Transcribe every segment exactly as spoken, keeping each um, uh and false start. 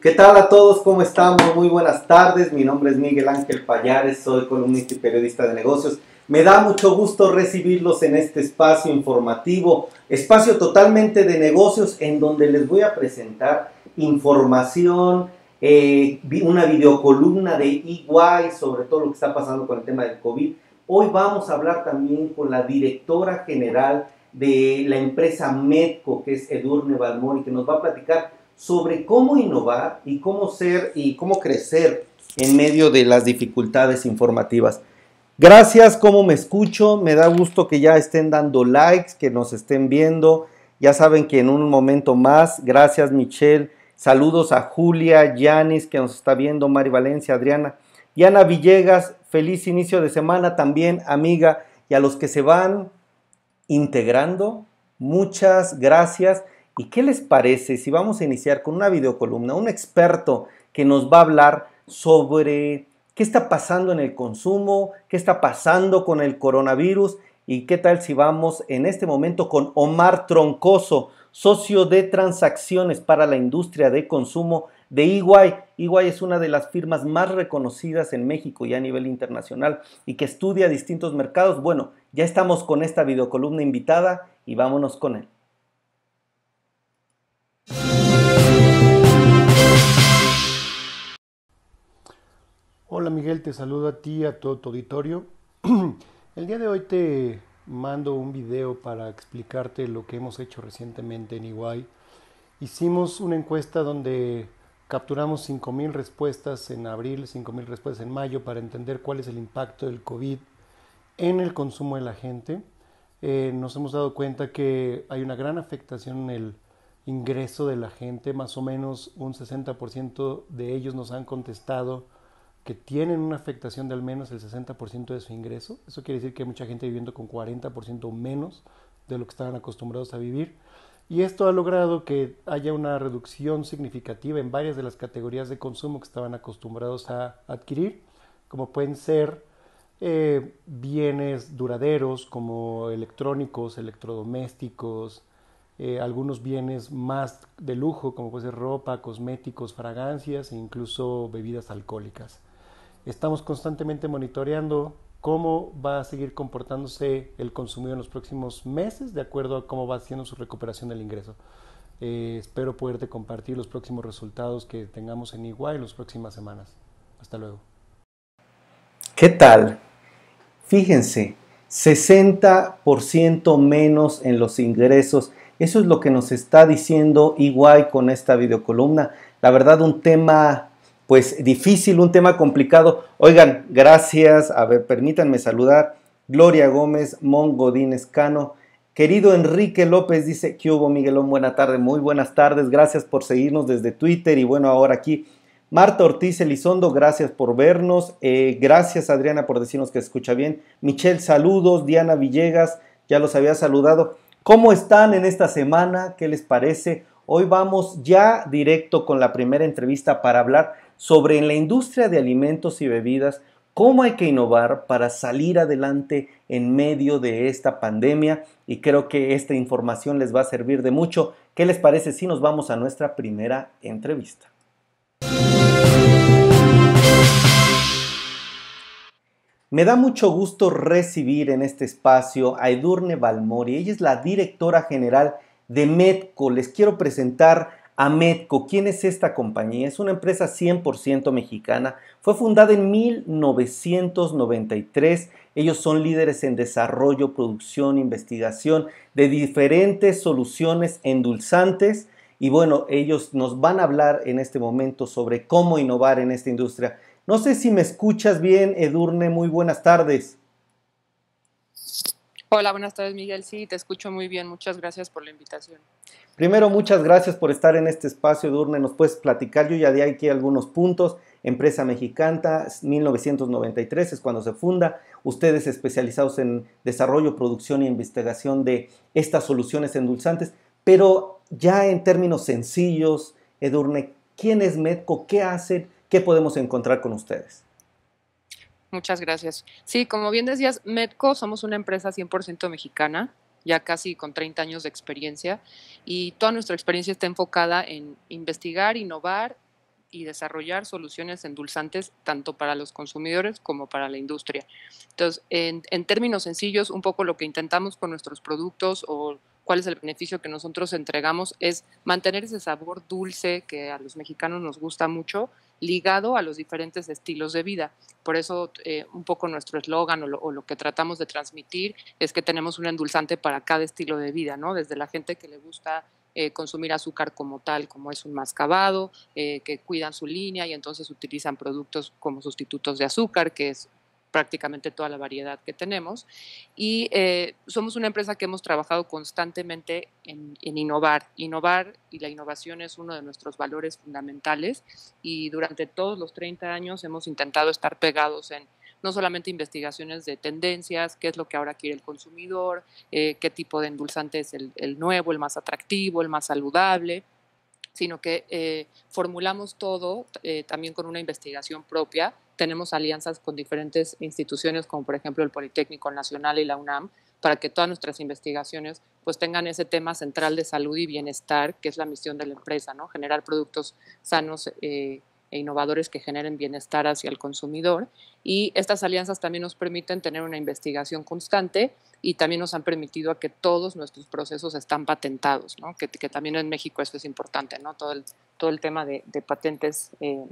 ¿Qué tal a todos? ¿Cómo estamos? Muy buenas tardes. Mi nombre es Miguel Ángel Payares, soy columnista y periodista de negocios. Me da mucho gusto recibirlos en este espacio informativo, espacio totalmente de negocios en donde les voy a presentar información, eh, una videocolumna de E Y sobre todo lo que está pasando con el tema del COVID. Hoy vamos a hablar también con la directora general de la empresa Medco, que es Edurne Balmori, que nos va a platicar sobre cómo innovar y cómo ser y cómo crecer en medio de las dificultades informativas. Gracias, cómo me escucho, me da gusto que ya estén dando likes, que nos estén viendo, ya saben que en un momento más, gracias Michelle, saludos a Julia, Yanis que nos está viendo, Mari Valencia, Adriana, Diana Villegas, feliz inicio de semana también, amiga, y a los que se van integrando, muchas gracias. ¿Y qué les parece si vamos a iniciar con una videocolumna, un experto que nos va a hablar sobre qué está pasando en el consumo, qué está pasando con el coronavirus y qué tal si vamos en este momento con Omar Troncoso, socio de transacciones para la industria de consumo de E Y. E Y es una de las firmas más reconocidas en México y a nivel internacional y que estudia distintos mercados. Bueno, ya estamos con esta videocolumna invitada y vámonos con él. Hola Miguel, te saludo a ti y a todo tu auditorio. El día de hoy te mando un video para explicarte lo que hemos hecho recientemente en E Y. Hicimos una encuesta donde capturamos cinco mil respuestas en abril, cinco mil respuestas en mayo para entender cuál es el impacto del COVID en el consumo de la gente. Eh, nos hemos dado cuenta que hay una gran afectación en el ingreso de la gente, más o menos un sesenta por ciento de ellos nos han contestado que tienen una afectación de al menos el sesenta por ciento de su ingreso. Eso quiere decir que hay mucha gente viviendo con cuarenta por ciento menos de lo que estaban acostumbrados a vivir. Y esto ha logrado que haya una reducción significativa en varias de las categorías de consumo que estaban acostumbrados a adquirir, como pueden ser eh, bienes duraderos como electrónicos, electrodomésticos, eh, algunos bienes más de lujo como puede ser ropa, cosméticos, fragancias e incluso bebidas alcohólicas. Estamos constantemente monitoreando cómo va a seguir comportándose el consumidor en los próximos meses de acuerdo a cómo va haciendo su recuperación del ingreso. Eh, espero poderte compartir los próximos resultados que tengamos en E Y en las próximas semanas. Hasta luego. ¿Qué tal? Fíjense, sesenta por ciento menos en los ingresos. Eso es lo que nos está diciendo E Y con esta videocolumna. La verdad, un tema pues difícil, un tema complicado. Oigan, gracias. A ver, permítanme saludar. Gloria Gómez, Mon Godínez Cano. Querido Enrique López dice, ¿qué hubo, Miguelón? Buena tarde, muy buenas tardes. Gracias por seguirnos desde Twitter y bueno, ahora aquí. Marta Ortiz Elizondo, gracias por vernos. Eh, gracias, Adriana, por decirnos que se escucha bien. Michelle, saludos. Diana Villegas, ya los había saludado. ¿Cómo están en esta semana? ¿Qué les parece? Hoy vamos ya directo con la primera entrevista para hablar sobre en la industria de alimentos y bebidas, cómo hay que innovar para salir adelante en medio de esta pandemia y creo que esta información les va a servir de mucho. ¿Qué les parece si nos vamos a nuestra primera entrevista? Me da mucho gusto recibir en este espacio a Edurne Balmori. Ella es la directora general de Medco. Les quiero presentar a Medco. ¿Quién es esta compañía? Es una empresa cien por ciento mexicana. Fue fundada en mil novecientos noventa y tres. Ellos son líderes en desarrollo, producción, investigación de diferentes soluciones endulzantes. Y bueno, ellos nos van a hablar en este momento sobre cómo innovar en esta industria. No sé si me escuchas bien, Edurne, muy buenas tardes. Hola, buenas tardes, Miguel. Sí, te escucho muy bien. Muchas gracias por la invitación. Primero, muchas gracias por estar en este espacio, Edurne. Nos puedes platicar, yo ya di aquí algunos puntos. Empresa mexicana, mil novecientos noventa y tres es cuando se funda. Ustedes especializados en desarrollo, producción e investigación de estas soluciones endulzantes. Pero ya en términos sencillos, Edurne, ¿quién es Medco? ¿Qué hacen? ¿Qué podemos encontrar con ustedes? Muchas gracias. Sí, como bien decías, Medco somos una empresa cien por ciento mexicana, ya casi con treinta años de experiencia, y toda nuestra experiencia está enfocada en investigar, innovar y desarrollar soluciones endulzantes tanto para los consumidores como para la industria. Entonces, en, en términos sencillos, un poco lo que intentamos con nuestros productos o cuál es el beneficio que nosotros entregamos es mantener ese sabor dulce que a los mexicanos nos gusta mucho, ligado a los diferentes estilos de vida. Por eso eh, un poco nuestro eslogan o, o lo que tratamos de transmitir es que tenemos un endulzante para cada estilo de vida, ¿no? Desde la gente que le gusta eh, consumir azúcar como tal, como es un mascabado, eh, que cuidan su línea y entonces utilizan productos como sustitutos de azúcar, que es prácticamente toda la variedad que tenemos. Y eh, somos una empresa que hemos trabajado constantemente en, en innovar. Innovar y la innovación es uno de nuestros valores fundamentales y durante todos los treinta años hemos intentado estar pegados en no solamente investigaciones de tendencias, qué es lo que ahora quiere el consumidor, eh, qué tipo de endulzante es el, el nuevo, el más atractivo, el más saludable, sino que eh, formulamos todo eh, también con una investigación propia. Tenemos alianzas con diferentes instituciones, como por ejemplo el Politécnico Nacional y la UNAM, para que todas nuestras investigaciones pues tengan ese tema central de salud y bienestar, que es la misión de la empresa, ¿no? Generar productos sanos eh, e innovadores que generen bienestar hacia el consumidor. Y estas alianzas también nos permiten tener una investigación constante y también nos han permitido a que todos nuestros procesos están patentados, ¿no? Que, que también en México esto es importante, ¿no? Todo el, todo el tema de, de patentes eh,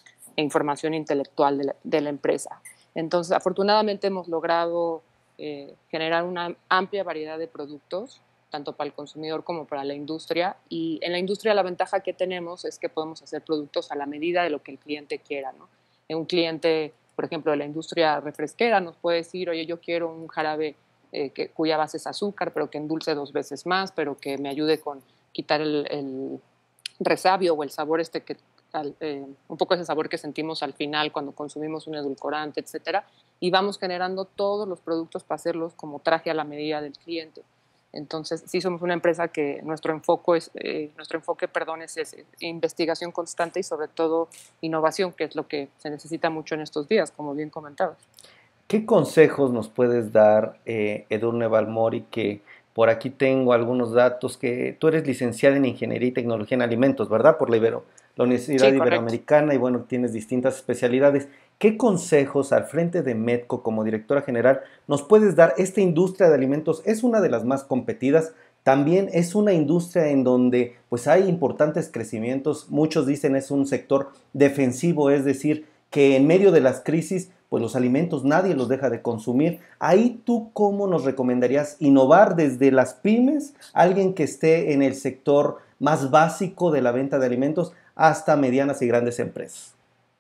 e información intelectual de la, de la empresa. Entonces, afortunadamente hemos logrado eh, generar una amplia variedad de productos, tanto para el consumidor como para la industria. Y en la industria la ventaja que tenemos es que podemos hacer productos a la medida de lo que el cliente quiera, ¿no? Un cliente, por ejemplo, de la industria refresquera nos puede decir, oye, yo quiero un jarabe eh, que, cuya base es azúcar, pero que endulce dos veces más, pero que me ayude con quitar el, el resabio o el sabor este que, al, eh, un poco ese sabor que sentimos al final cuando consumimos un edulcorante, etcétera. Y vamos generando todos los productos para hacerlos como traje a la medida del cliente. Entonces, sí somos una empresa que nuestro enfoque es, eh, nuestro enfoque, perdón, es, es investigación constante y sobre todo innovación, que es lo que se necesita mucho en estos días, como bien comentabas. ¿Qué consejos nos puedes dar, eh, Edurne Balmori, que por aquí tengo algunos datos, que tú eres licenciada en Ingeniería y Tecnología en Alimentos, ¿verdad? Por la, Ibero, la Universidad Sí, correcto. Iberoamericana y bueno, tienes distintas especialidades. ¿Qué consejos al frente de Medco como directora general nos puedes dar? Esta industria de alimentos es una de las más competidas, también es una industria en donde pues hay importantes crecimientos, muchos dicen es un sector defensivo, es decir, que en medio de las crisis pues los alimentos nadie los deja de consumir. Ahí tú, ¿cómo nos recomendarías innovar desde las pymes, alguien que esté en el sector más básico de la venta de alimentos, hasta medianas y grandes empresas?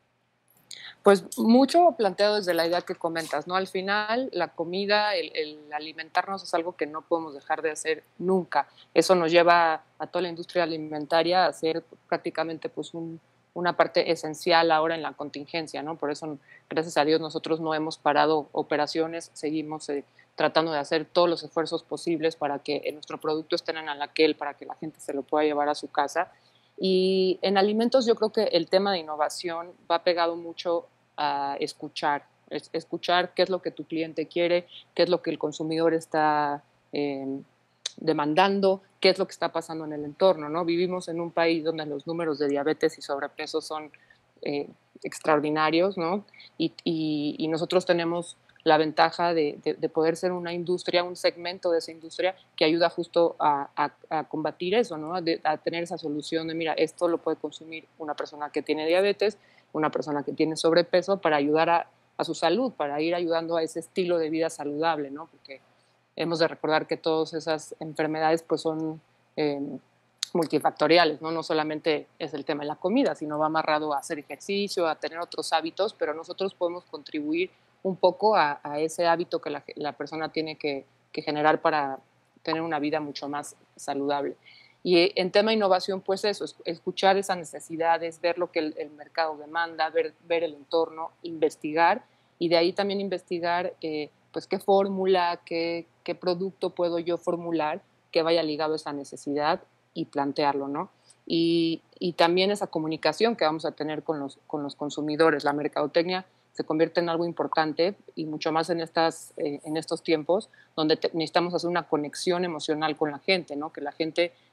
Pues mucho planteado desde la idea que comentas, ¿no? Al final, la comida, el, el alimentarnos es algo que no podemos dejar de hacer nunca. Eso nos lleva a toda la industria alimentaria a ser prácticamente pues un, una parte esencial ahora en la contingencia, ¿no? Por eso, gracias a Dios, nosotros no hemos parado operaciones, seguimos eh, tratando de hacer todos los esfuerzos posibles para que nuestro producto esté en anaquel, para que la gente se lo pueda llevar a su casa. Y en alimentos yo creo que el tema de innovación va pegado mucho a escuchar, es, escuchar qué es lo que tu cliente quiere, qué es lo que el consumidor está eh, demandando, qué es lo que está pasando en el entorno, ¿no? Vivimos en un país donde los números de diabetes y sobrepeso son eh, extraordinarios, ¿no? Y, y, y nosotros tenemos la ventaja de, de, de, poder ser una industria, un segmento de esa industria que ayuda justo a, a, a combatir eso, ¿no? De, a tener esa solución de, mira, esto lo puede consumir una persona que tiene diabetes, una persona que tiene sobrepeso, para ayudar a, a su salud, para ir ayudando a ese estilo de vida saludable, ¿no? Porque hemos de recordar que todas esas enfermedades pues son eh, multifactoriales, ¿no? No solamente es el tema de la comida, sino va amarrado a hacer ejercicio, a tener otros hábitos, pero nosotros podemos contribuir un poco a, a ese hábito que la, la persona tiene que, que generar para tener una vida mucho más saludable. Y en tema de innovación, pues eso, escuchar esas necesidades, ver lo que el, el mercado demanda, ver, ver el entorno, investigar, y de ahí también investigar eh, pues qué fórmula, qué, qué producto puedo yo formular que vaya ligado a esa necesidad y plantearlo, ¿no? Y, y también esa comunicación que vamos a tener con los, con los consumidores. La mercadotecnia se convierte en algo importante y mucho más en, estas, eh, en estos tiempos donde te, necesitamos hacer una conexión emocional con la gente, ¿no? Que la gente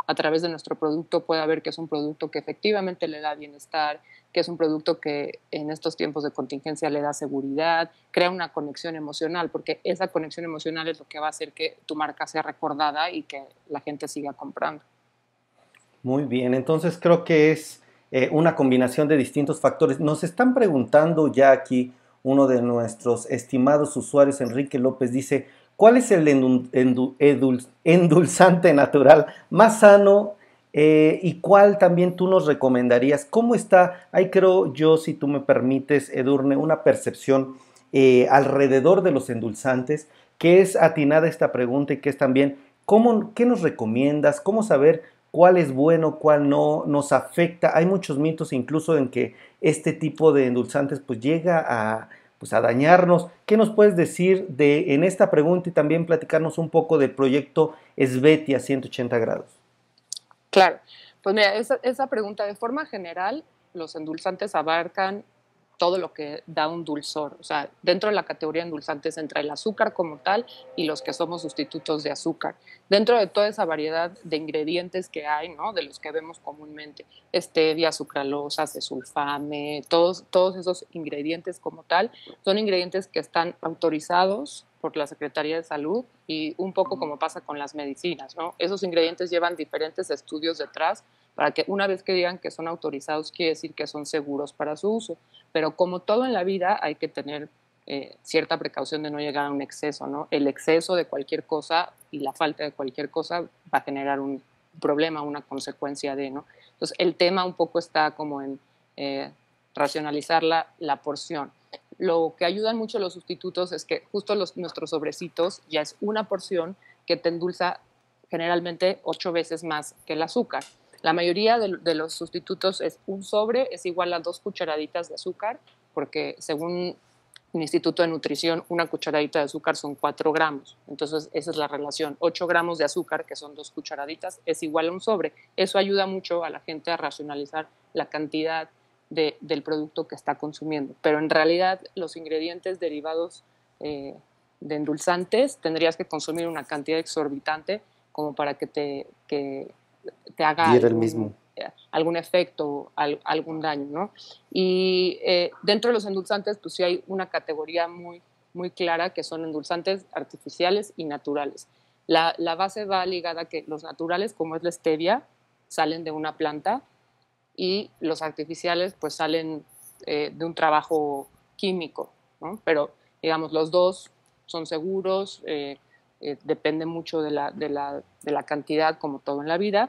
a través de nuestro producto pueda ver que es un producto que efectivamente le da bienestar, que es un producto que en estos tiempos de contingencia le da seguridad, crea una conexión emocional, porque esa conexión emocional es lo que va a hacer que tu marca sea recordada y que la gente siga comprando. Muy bien, entonces creo que es eh, una combinación de distintos factores. Nos están preguntando ya aquí, uno de nuestros estimados usuarios, Enrique López, dice, ¿cuál es el endu- endu- edul- endulzante natural más sano eh, y cuál también tú nos recomendarías? ¿Cómo está? Ahí creo yo, si tú me permites, Edurne, una percepción eh, alrededor de los endulzantes, que es atinada esta pregunta y que es también, ¿cómo, qué nos recomiendas? ¿Cómo saber cuál es bueno, cuál no, nos afecta? Hay muchos mitos incluso en que este tipo de endulzantes pues llega a, pues, a dañarnos. ¿Qué nos puedes decir de, en esta pregunta y también platicarnos un poco del proyecto Esvetia ciento ochenta grados? Claro, pues mira, esa, esa pregunta de forma general, los endulzantes abarcan todo lo que da un dulzor. O sea, dentro de la categoría de endulzantes entra el azúcar como tal y los que somos sustitutos de azúcar. Dentro de toda esa variedad de ingredientes que hay, ¿no? De los que vemos comúnmente, stevia, sucralosa, cesulfame, todos, todos esos ingredientes como tal, son ingredientes que están autorizados por la Secretaría de Salud y un poco como pasa con las medicinas, ¿no? Esos ingredientes llevan diferentes estudios detrás para que una vez que digan que son autorizados, quiere decir que son seguros para su uso. Pero como todo en la vida, hay que tener eh, cierta precaución de no llegar a un exceso, ¿no? El exceso de cualquier cosa y la falta de cualquier cosa va a generar un problema, una consecuencia de, ¿no? Entonces, el tema un poco está como en eh, racionalizar la, la porción. Lo que ayudan mucho los sustitutos es que justo los, nuestros sobrecitos ya es una porción que te endulza generalmente ocho veces más que el azúcar. La mayoría de, de los sustitutos es un sobre, es igual a dos cucharaditas de azúcar, porque según el Instituto de Nutrición, una cucharadita de azúcar son cuatro gramos. Entonces, esa es la relación. ocho gramos de azúcar, que son dos cucharaditas, es igual a un sobre. Eso ayuda mucho a la gente a racionalizar la cantidad de, del producto que está consumiendo. Pero en realidad, los ingredientes derivados eh, de endulzantes tendrías que consumir una cantidad exorbitante como para que te, que te haga Diera el algún, mismo. eh, algún efecto, al, algún daño, ¿no? Y eh, dentro de los endulzantes, pues sí hay una categoría muy, muy clara que son endulzantes artificiales y naturales. La, la base va ligada a que los naturales, como es la stevia, salen de una planta y los artificiales pues salen eh, de un trabajo químico, ¿no? Pero digamos, los dos son seguros, eh, eh, depende mucho de la, de, la, de la cantidad, como todo en la vida,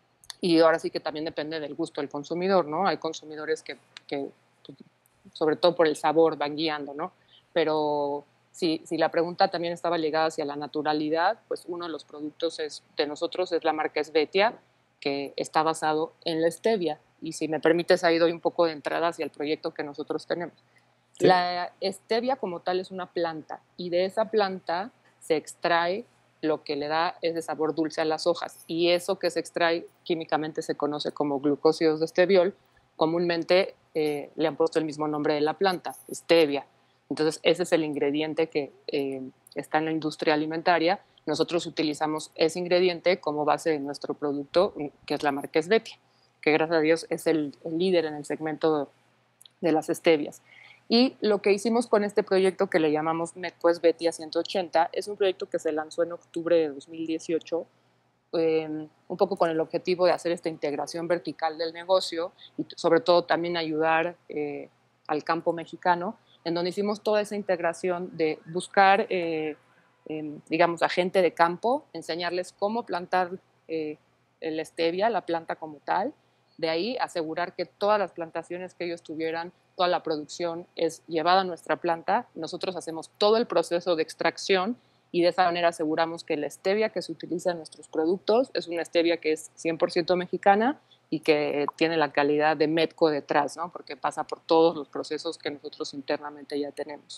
y ahora sí que también depende del gusto del consumidor, ¿no? Hay consumidores que, que pues, sobre todo por el sabor, van guiando, ¿no? Pero si, si la pregunta también estaba ligada hacia la naturalidad, pues uno de los productos es, de nosotros es la marca Esvetia, que está basado en la stevia. Y si me permites, ahí doy un poco de entrada hacia el proyecto que nosotros tenemos. Sí. La stevia como tal es una planta y de esa planta se extrae lo que le da ese sabor dulce a las hojas. Y eso que se extrae químicamente se conoce como glucósidos de esteviol. Comúnmente eh, le han puesto el mismo nombre de la planta, stevia. Entonces, ese es el ingrediente que eh, está en la industria alimentaria. Nosotros utilizamos ese ingrediente como base de nuestro producto, que es la marca Esvetia, que gracias a Dios es el, el líder en el segmento de las stevias. Y lo que hicimos con este proyecto que le llamamos Medco Esvetia ciento ochenta es un proyecto que se lanzó en octubre de dos mil dieciocho, eh, un poco con el objetivo de hacer esta integración vertical del negocio y sobre todo también ayudar eh, al campo mexicano, en donde hicimos toda esa integración de buscar, eh, eh, digamos, a gente de campo, enseñarles cómo plantar eh, el stevia, la planta como tal, de ahí asegurar que todas las plantaciones que ellos tuvieran, toda la producción es llevada a nuestra planta, nosotros hacemos todo el proceso de extracción y de esa manera aseguramos que la stevia que se utiliza en nuestros productos es una stevia que es cien por ciento mexicana y que tiene la calidad de Medco detrás, ¿no? Porque pasa por todos los procesos que nosotros internamente ya tenemos.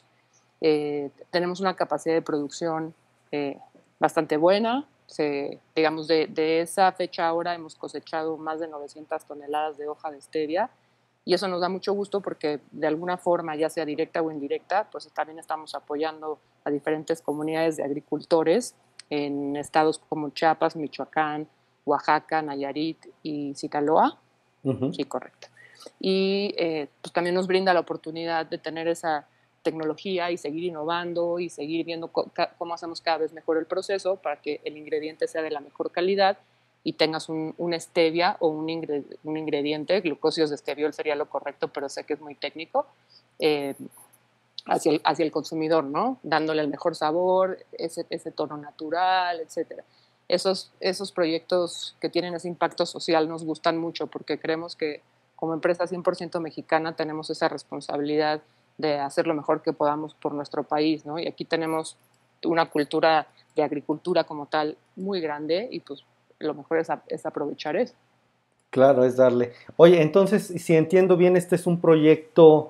Eh, tenemos una capacidad de producción eh, bastante buena. Se, digamos, de, de esa fecha ahora hemos cosechado más de novecientas toneladas de hoja de stevia y eso nos da mucho gusto porque de alguna forma, ya sea directa o indirecta, pues también estamos apoyando a diferentes comunidades de agricultores en estados como Chiapas, Michoacán, Oaxaca, Nayarit y Sinaloa. Uh-huh. Sí, correcto. Y eh, pues también nos brinda la oportunidad de tener esa tecnología y seguir innovando y seguir viendo co- cómo hacemos cada vez mejor el proceso para que el ingrediente sea de la mejor calidad y tengas un, un stevia o un, ingre, un ingrediente, glucósidos de steviol sería lo correcto, pero sé que es muy técnico, eh, hacia, el, hacia el consumidor, ¿no? Dándole el mejor sabor, ese, ese tono natural, etcétera. Esos, esos proyectos que tienen ese impacto social nos gustan mucho porque creemos que como empresa cien por ciento mexicana tenemos esa responsabilidad de hacer lo mejor que podamos por nuestro país, ¿no? Y aquí tenemos una cultura de agricultura como tal muy grande y pues lo mejor es, a, es aprovechar eso. Claro, es darle. Oye, entonces, si entiendo bien, este es un proyecto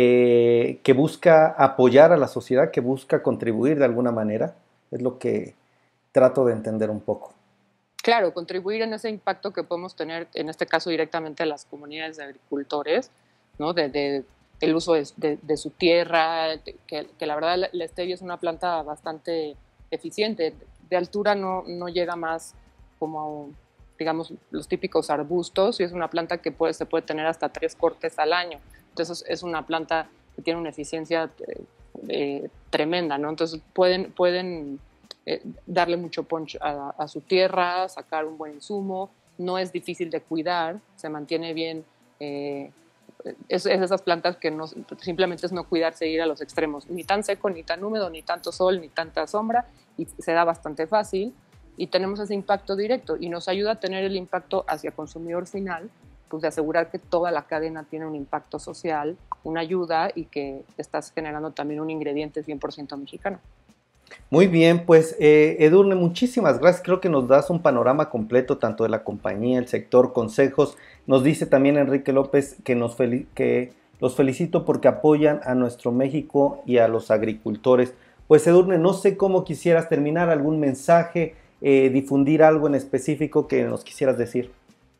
eh, que busca apoyar a la sociedad, que busca contribuir de alguna manera, es lo que trato de entender un poco. Claro, contribuir en ese impacto que podemos tener, en este caso directamente a las comunidades de agricultores, ¿no? De, de el uso de, de, de su tierra, que, que la verdad la, la stevia es una planta bastante eficiente. De altura no, no llega más como, digamos, los típicos arbustos, y es una planta que puede, se puede tener hasta tres cortes al año. Entonces es una planta que tiene una eficiencia eh, eh, tremenda, ¿no? Entonces pueden, pueden eh, darle mucho punch a, a su tierra, sacar un buen insumo, no es difícil de cuidar, se mantiene bien. Eh, Es, es esas plantas que no, simplemente es no cuidarse e ir a los extremos, ni tan seco, ni tan húmedo, ni tanto sol, ni tanta sombra, y se da bastante fácil, y tenemos ese impacto directo, y nos ayuda a tener el impacto hacia consumidor final, pues de asegurar que toda la cadena tiene un impacto social, una ayuda, y que estás generando también un ingrediente cien por ciento mexicano. Muy bien, pues eh, Edurne, muchísimas gracias. Creo que nos das un panorama completo tanto de la compañía, el sector, consejos. Nos dice también Enrique López que, nos fel- que los felicito porque apoyan a nuestro México y a los agricultores. Pues Edurne, no sé cómo quisieras terminar, algún mensaje, eh, difundir algo en específico que nos quisieras decir.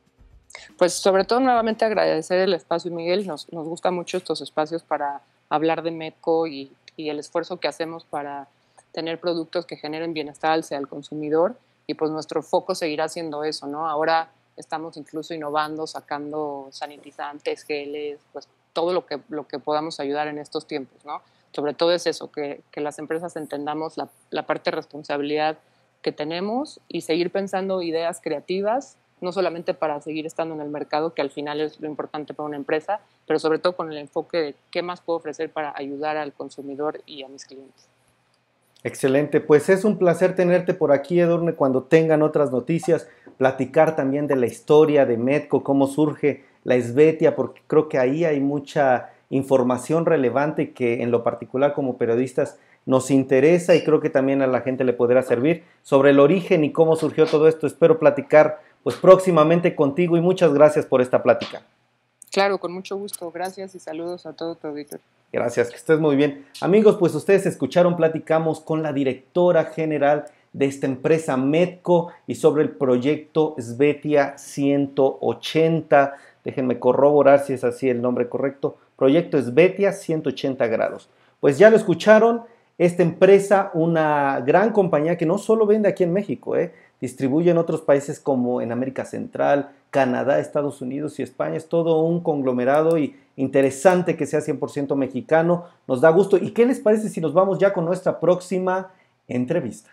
Pues sobre todo nuevamente agradecer el espacio, Miguel. Nos, nos gustan mucho estos espacios para hablar de Medco y, y el esfuerzo que hacemos para tener productos que generen bienestar al consumidor, y pues nuestro foco seguirá siendo eso, ¿no? Ahora estamos incluso innovando, sacando sanitizantes, geles, pues todo lo que, lo que podamos ayudar en estos tiempos, ¿no? Sobre todo es eso, que, que las empresas entendamos la, la parte de responsabilidad que tenemos y seguir pensando ideas creativas, no solamente para seguir estando en el mercado, que al final es lo importante para una empresa, pero sobre todo con el enfoque de qué más puedo ofrecer para ayudar al consumidor y a mis clientes. Excelente, pues es un placer tenerte por aquí, Edurne, cuando tengan otras noticias, platicar también de la historia de Medco, cómo surge la Svetia, porque creo que ahí hay mucha información relevante que en lo particular como periodistas nos interesa y creo que también a la gente le podrá servir sobre el origen y cómo surgió todo esto. Espero platicar pues próximamente contigo y muchas gracias por esta plática. Claro, con mucho gusto. Gracias y saludos a todo tu auditorio. Gracias, que estés muy bien. Amigos, pues ustedes escucharon, platicamos con la directora general de esta empresa Medco y sobre el proyecto Svetia ciento ochenta. Déjenme corroborar si es así el nombre correcto. Proyecto Svetia ciento ochenta grados. Pues ya lo escucharon, esta empresa, una gran compañía que no solo vende aquí en México, eh, distribuye en otros países como en América Central, Canadá, Estados Unidos y España. Es todo un conglomerado y interesante que sea cien por ciento mexicano. Nos da gusto. ¿Y qué les parece si nos vamos ya con nuestra próxima entrevista?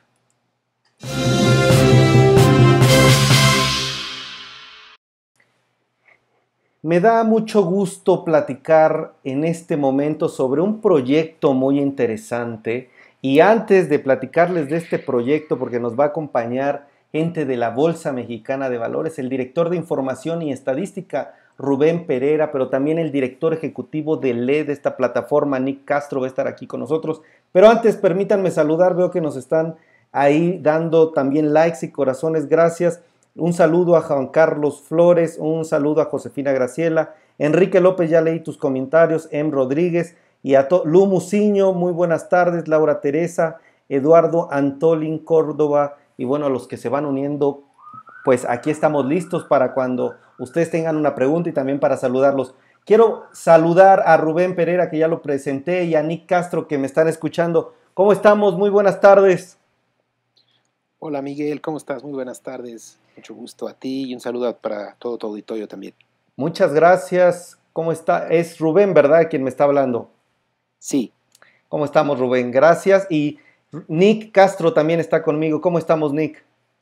Me da mucho gusto platicar en este momento sobre un proyecto muy interesante. Y antes de platicarles de este proyecto, porque nos va a acompañar gente de la Bolsa Mexicana de Valores, el director de Información y Estadística, Rubén Pereira, pero también el director ejecutivo de L E D, esta plataforma, Nick Castro, va a estar aquí con nosotros. Pero antes, permítanme saludar, veo que nos están ahí dando también likes y corazones, gracias. Un saludo a Juan Carlos Flores, un saludo a Josefina Graciela, Enrique López, ya leí tus comentarios, Em Rodríguez y a Lu Muciño, muy buenas tardes, Laura Teresa, Eduardo Antolín Córdoba, y bueno, a los que se van uniendo, pues aquí estamos listos para cuando ustedes tengan una pregunta y también para saludarlos. Quiero saludar a Rubén Pereira, que ya lo presenté, y a Nick Castro, que me están escuchando. ¿Cómo estamos? Muy buenas tardes. Hola Miguel, ¿cómo estás? Muy buenas tardes. Mucho gusto a ti y un saludo para todo tu auditorio también. Muchas gracias. ¿Cómo está? Es Rubén, ¿verdad? Quien me está hablando. Sí. ¿Cómo estamos, Rubén? Gracias. Y Nick Castro también está conmigo. ¿Cómo estamos, Nick?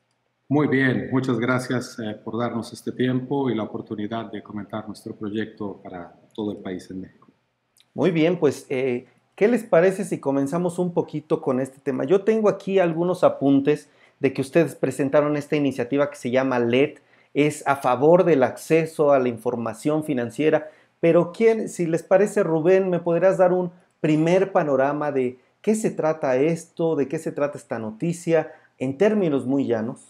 Muy bien, muchas gracias eh, por darnos este tiempo y la oportunidad de comentar nuestro proyecto para todo el país en México. Muy bien, pues, eh, ¿qué les parece si comenzamos un poquito con este tema? Yo tengo aquí algunos apuntes de que ustedes presentaron esta iniciativa que se llama L E D, es a favor del acceso a la información financiera, pero ¿quién, si les parece, Rubén, me podrás dar un primer panorama de qué se trata esto, de qué se trata esta noticia, en términos muy llanos?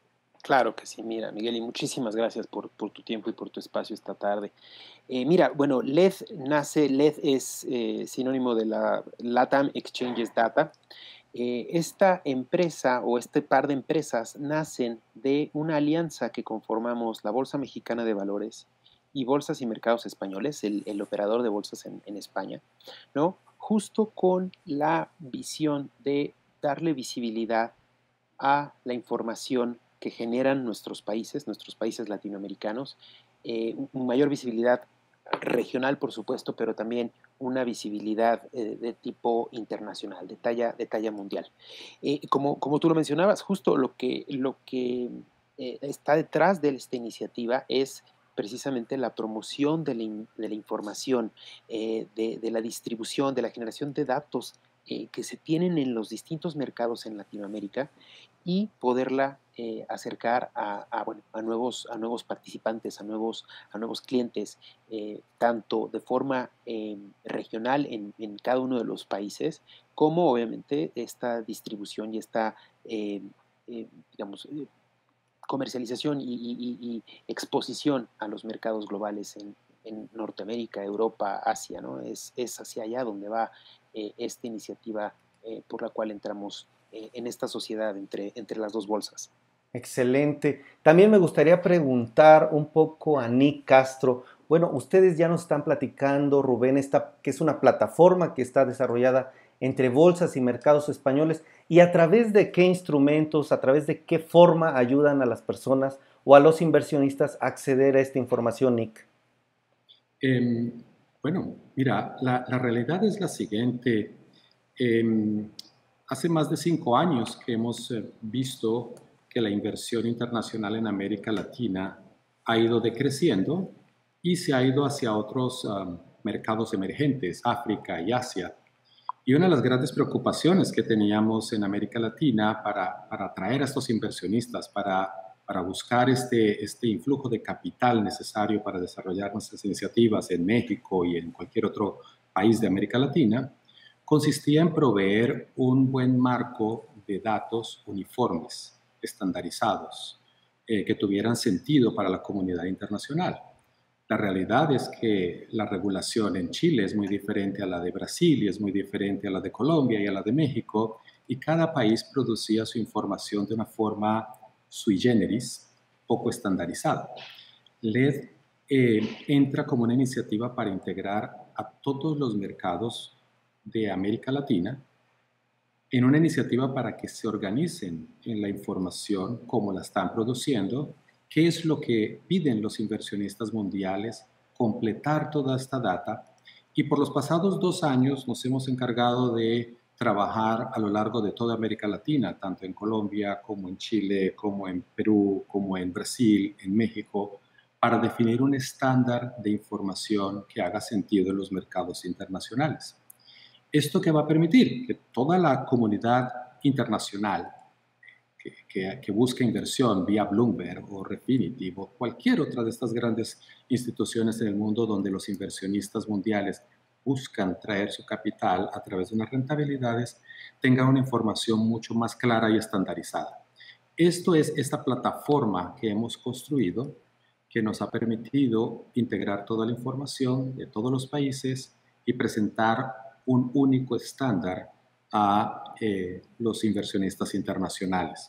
Claro que sí, mira, Miguel, y muchísimas gracias por, por tu tiempo y por tu espacio esta tarde. Eh, mira, bueno, L E D nace, L E D es eh, sinónimo de la LATAM Exchanges Data. Eh, esta empresa o este par de empresas nacen de una alianza que conformamos la Bolsa Mexicana de Valores y Bolsas y Mercados Españoles, el, el operador de bolsas en, en España, ¿no? Justo con la visión de darle visibilidad a la información que generan nuestros países, nuestros países latinoamericanos, eh, mayor visibilidad regional, por supuesto, pero también una visibilidad eh, de tipo internacional, de talla, de talla mundial. Eh, como, como tú lo mencionabas, justo lo que, lo que eh, está detrás de esta iniciativa es precisamente la promoción de la, de la información, eh, de, de la distribución, de la generación de datos eh, que se tienen en los distintos mercados en Latinoamérica y poderla eh, acercar a, a, bueno, a, nuevos, a nuevos participantes, a nuevos, a nuevos clientes, eh, tanto de forma eh, regional en, en cada uno de los países, como obviamente esta distribución y esta, eh, eh, digamos, eh, comercialización y, y, y, exposición a los mercados globales en, en Norteamérica, Europa, Asia, ¿no? Es, es hacia allá donde va eh, esta iniciativa eh, por la cual entramos eh, en esta sociedad entre, entre las dos bolsas. Excelente. También me gustaría preguntar un poco a Nick Castro. Bueno, ustedes ya nos están platicando, Rubén, esta, que es una plataforma que está desarrollada entre bolsas y mercados españoles, y a través de qué instrumentos, a través de qué forma ayudan a las personas o a los inversionistas a acceder a esta información, Nick. Eh, bueno, mira, la, la realidad es la siguiente. Eh, hace más de cinco años que hemos eh, visto que la inversión internacional en América Latina ha ido decreciendo y se ha ido hacia otros um, mercados emergentes, África y Asia. Y una de las grandes preocupaciones que teníamos en América Latina para, para atraer a estos inversionistas, para, para buscar este, este influjo de capital necesario para desarrollar nuestras iniciativas en México y en cualquier otro país de América Latina, consistía en proveer un buen marco de datos uniformes, estandarizados, eh, que tuvieran sentido para la comunidad internacional. La realidad es que la regulación en Chile es muy diferente a la de Brasil y es muy diferente a la de Colombia y a la de México, y cada país producía su información de una forma sui generis, poco estandarizada. L E D eh, entra como una iniciativa para integrar a todos los mercados de América Latina en una iniciativa para que se organicen en la información, cómo la están produciendo, qué es lo que piden los inversionistas mundiales, completar toda esta data. Y por los pasados dos años nos hemos encargado de trabajar a lo largo de toda América Latina, tanto en Colombia como en Chile, como en Perú, como en Brasil, en México, para definir un estándar de información que haga sentido en los mercados internacionales. ¿Esto qué va a permitir? Que toda la comunidad internacional que, que, que busca inversión vía Bloomberg o Refinitiv o cualquier otra de estas grandes instituciones en el mundo donde los inversionistas mundiales buscan traer su capital a través de unas rentabilidades, tenga una información mucho más clara y estandarizada. Esto es esta plataforma que hemos construido que nos ha permitido integrar toda la información de todos los países y presentar un único estándar a eh, los inversionistas internacionales.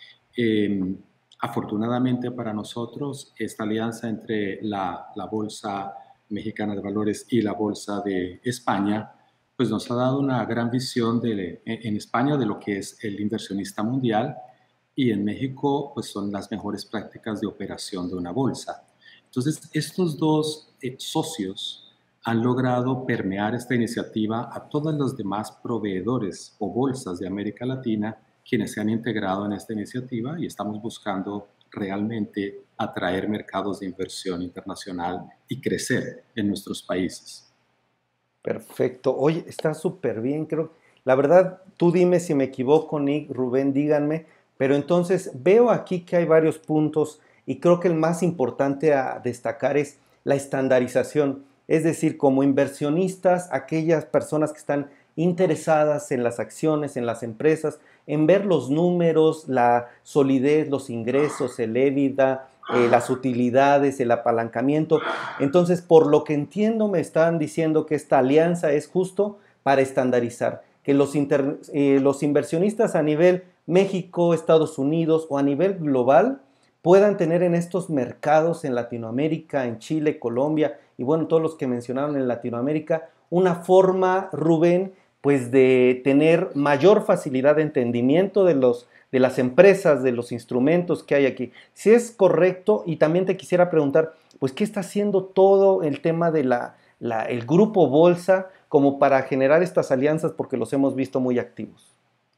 Eh, afortunadamente para nosotros, esta alianza entre la, la Bolsa Mexicana de Valores y la Bolsa de España, pues nos ha dado una gran visión de, en España de lo que es el inversionista mundial y en México pues son las mejores prácticas de operación de una bolsa. Entonces, estos dos eh, socios han logrado permear esta iniciativa a todos los demás proveedores o bolsas de América Latina, quienes se han integrado en esta iniciativa, y estamos buscando realmente atraer mercados de inversión internacional y crecer en nuestros países. Perfecto. Oye, está súper bien, creo. La verdad, tú dime si me equivoco, Nick, Rubén, díganme, pero entonces veo aquí que hay varios puntos y creo que el más importante a destacar es la estandarización. Es decir, como inversionistas, aquellas personas que están interesadas en las acciones, en las empresas, en ver los números, la solidez, los ingresos, el EBITDA, eh, las utilidades, el apalancamiento. Entonces, por lo que entiendo, me están diciendo que esta alianza es justo para estandarizar, que los, inter, eh, los inversionistas a nivel México, Estados Unidos o a nivel global puedan tener en estos mercados en Latinoamérica, en Chile, Colombia y bueno, todos los que mencionaron en Latinoamérica, una forma, Rubén, pues de tener mayor facilidad de entendimiento de, los, de las empresas, de los instrumentos que hay aquí. Si es correcto, y también te quisiera preguntar, pues, ¿qué está haciendo todo el tema de la, la, el grupo Bolsa como para generar estas alianzas? Porque los hemos visto muy activos.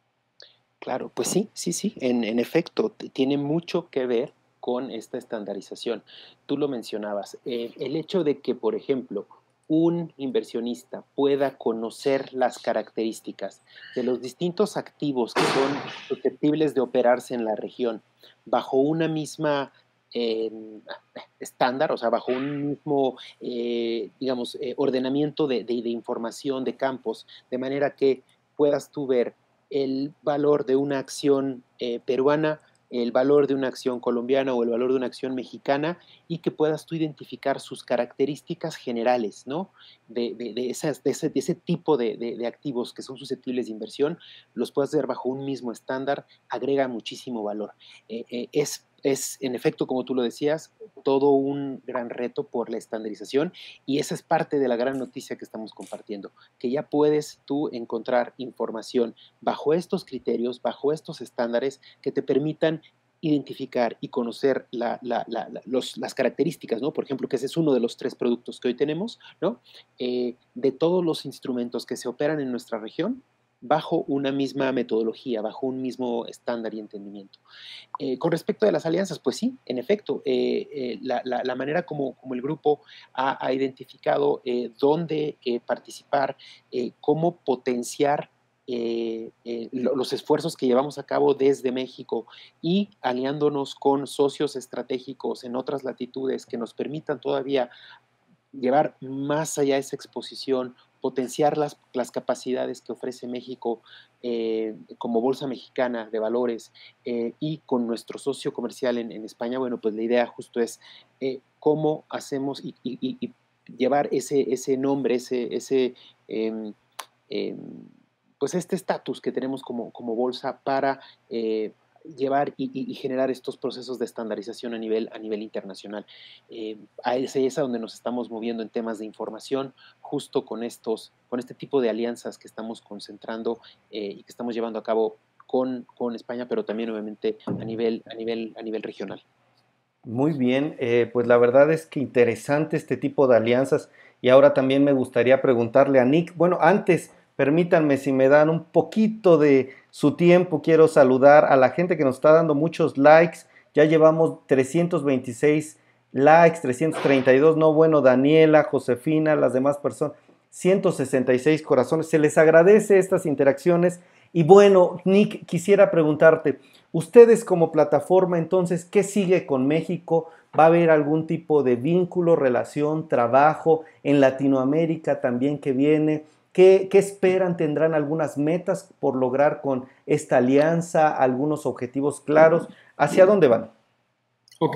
Claro, pues sí, sí, sí, en, en efecto, tiene mucho que ver con esta estandarización. Tú lo mencionabas, eh, el hecho de que, por ejemplo, un inversionista pueda conocer las características de los distintos activos que son susceptibles de operarse en la región bajo una misma eh, estándar, o sea, bajo un mismo, eh, digamos, eh, ordenamiento de, de, de información, de campos, de manera que puedas tú ver el valor de una acción eh, peruana, el valor de una acción colombiana o el valor de una acción mexicana y que puedas tú identificar sus características generales, ¿no? De, de, de, esas, de, ese, de ese tipo de, de, de activos que son susceptibles de inversión, los puedas ver bajo un mismo estándar, agrega muchísimo valor. Eh, eh, es, es, en efecto, como tú lo decías, todo un gran reto por la estandarización y esa es parte de la gran noticia que estamos compartiendo, que ya puedes tú encontrar información bajo estos criterios, bajo estos estándares que te permitan identificar y conocer la, la, la, la, los, las características, ¿no? Por ejemplo, que ese es uno de los tres productos que hoy tenemos, ¿no? Eh, de todos los instrumentos que se operan en nuestra región bajo una misma metodología, bajo un mismo estándar y entendimiento. Eh, con respecto a las alianzas, pues sí, en efecto, eh, eh, la, la, la manera como, como el grupo ha, ha identificado eh, dónde eh, participar, eh, cómo potenciar eh, eh, los esfuerzos que llevamos a cabo desde México y aliándonos con socios estratégicos en otras latitudes que nos permitan todavía llevar más allá esa exposición, potenciar las, las capacidades que ofrece México eh, como bolsa mexicana de valores eh, y con nuestro socio comercial en, en España, bueno, pues la idea justo es eh, cómo hacemos y, y, y llevar ese, ese nombre, ese, ese eh, eh, pues este estatus que tenemos como, como bolsa para eh, llevar y, y, y generar estos procesos de estandarización a nivel, a nivel internacional. Eh, es, es a donde nos estamos moviendo en temas de información, justo con, estos, con este tipo de alianzas que estamos concentrando eh, y que estamos llevando a cabo con, con España, pero también obviamente a nivel, a nivel, a nivel regional. Muy bien, eh, pues la verdad es que interesante este tipo de alianzas y ahora también me gustaría preguntarle a Nick, bueno, antes permítanme si me dan un poquito de su tiempo, quiero saludar a la gente que nos está dando muchos likes, ya llevamos trescientos veintiséis likes, trescientos treinta y dos, no bueno, Daniela, Josefina, las demás personas, ciento sesenta y seis corazones, se les agradece estas interacciones y bueno, Nick, quisiera preguntarte, ustedes como plataforma, entonces, ¿qué sigue con México? ¿Va a haber algún tipo de vínculo, relación, trabajo en Latinoamérica también que viene? ¿Qué, qué esperan? ¿Tendrán algunas metas por lograr con esta alianza? ¿Algunos objetivos claros? ¿Hacia dónde van? Ok.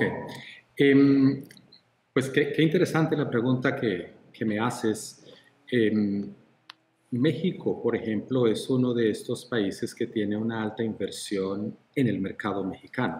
Eh, pues qué, qué interesante la pregunta que, que me haces. Eh, México, por ejemplo, es uno de estos países que tiene una alta inversión en el mercado mexicano.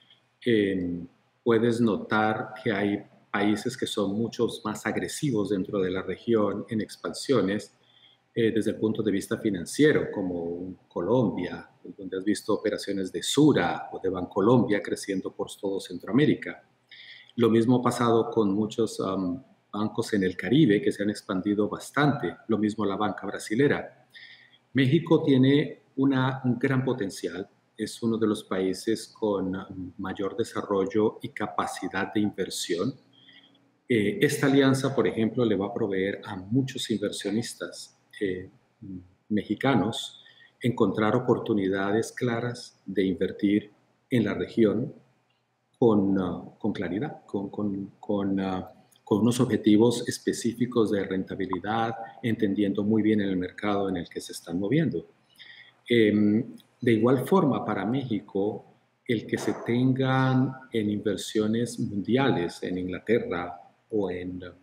Eh, puedes notar que hay países que son muchos más agresivos dentro de la región en expansiones eh, desde el punto de vista financiero, como Colombia, donde has visto operaciones de Sura o de Bancolombia creciendo por todo Centroamérica. Lo mismo ha pasado con muchos um, bancos en el Caribe que se han expandido bastante, lo mismo la banca brasilera. México tiene una, un gran potencial, es uno de los países con mayor desarrollo y capacidad de inversión. Eh, esta alianza, por ejemplo, le va a proveer a muchos inversionistas eh, mexicanos encontrar oportunidades claras de invertir en la región con, uh, con claridad, con, con, con, uh, con unos objetivos específicos de rentabilidad, entendiendo muy bien el mercado en el que se están moviendo. Eh, de igual forma, para México, el que se tengan en inversiones mundiales en Inglaterra o en uh,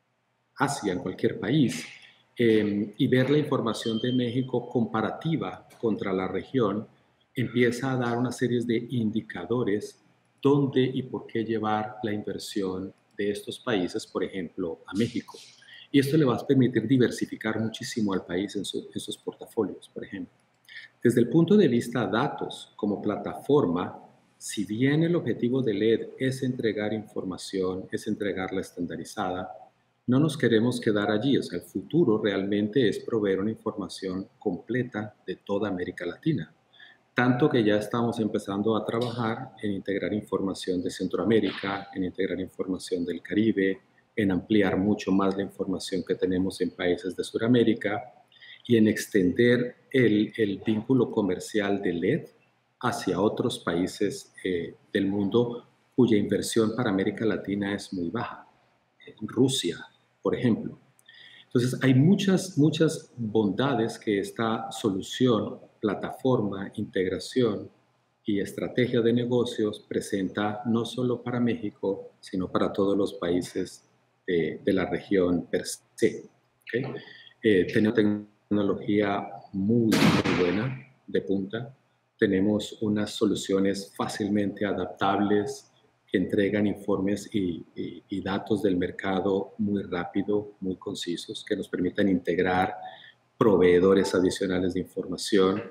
Asia, en cualquier país, eh, y ver la información de México comparativa contra la región, empieza a dar una serie de indicadores dónde y por qué llevar la inversión de estos países, por ejemplo, a México. Y esto le va a permitir diversificar muchísimo al país en, su, en sus portafolios, por ejemplo. Desde el punto de vista datos, como plataforma, si bien el objetivo de L E D es entregar información, es entregarla estandarizada, no nos queremos quedar allí. O sea, el futuro realmente es proveer una información completa de toda América Latina. Tanto que ya estamos empezando a trabajar en integrar información de Centroamérica, en integrar información del Caribe, en ampliar mucho más la información que tenemos en países de Sudamérica y en extender el, el vínculo comercial de L E D hacia otros países eh, del mundo cuya inversión para América Latina es muy baja. Rusia, por ejemplo. Entonces, hay muchas, muchas bondades que esta solución, plataforma, integración y estrategia de negocios presenta no solo para México, sino para todos los países de, de la región per se. ¿Okay? Eh, tenemos tecnología muy, muy buena, de punta. Tenemos unas soluciones fácilmente adaptables, que entregan informes y, y, y datos del mercado muy rápido, muy concisos, que nos permitan integrar proveedores adicionales de información.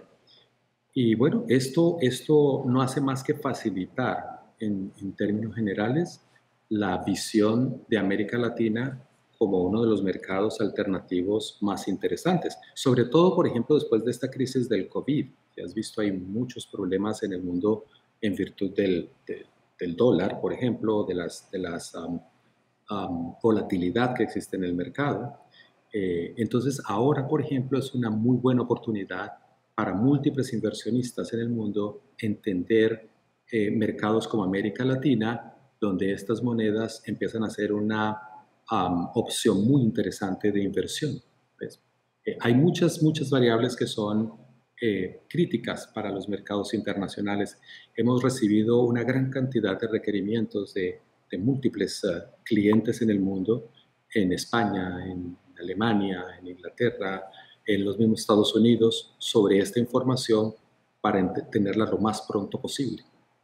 Y bueno, esto, esto no hace más que facilitar, en, en términos generales, la visión de América Latina como uno de los mercados alternativos más interesantes. Sobre todo, por ejemplo, después de esta crisis del COVID, que has visto hay muchos problemas en el mundo en virtud del, del del dólar, por ejemplo, de las, de las um, um, volatilidad que existe en el mercado. Eh, entonces, ahora, por ejemplo, es una muy buena oportunidad para múltiples inversionistas en el mundo entender eh, mercados como América Latina, donde estas monedas empiezan a ser una um, opción muy interesante de inversión. ¿Ves? Eh, hay muchas, muchas variables que son Eh, críticas para los mercados internacionales. Hemos recibido una gran cantidad de requerimientos de, de múltiples uh, clientes en el mundo, en España, en Alemania, en Inglaterra, en los mismos Estados Unidos, sobre esta información para tenerla lo más pronto posible.